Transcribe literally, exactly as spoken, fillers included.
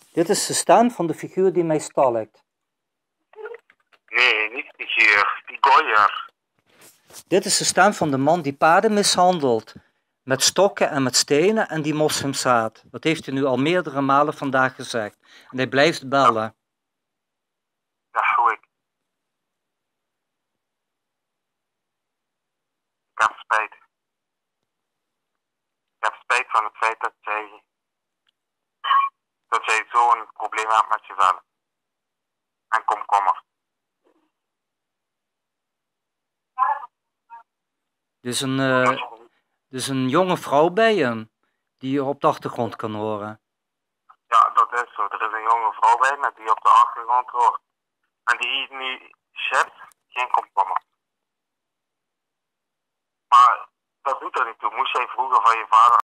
Dit is de stem van de figuur die mij stalkt. Nee, niet die figuur, die gooier. Dit is de stem van de man die paarden mishandelt. Met stokken en met stenen en die moslims haat. Dat heeft hij nu al meerdere malen vandaag gezegd. En hij blijft bellen. Dat hoor ik. Ik heb spijt. Ik heb spijt van het feit dat zij, dat zij zo'n probleem hebt met jezelf. En komkommer. Er is een, uh, er is een jonge vrouw bij hem. Die je op de achtergrond kan horen. Ja, dat is zo. Er is een jonge vrouw bij me die op de achtergrond hoort. En die eet nu chips, geen komkommer. Maar dat doet er niet toe. Moest jij vroeger van je vader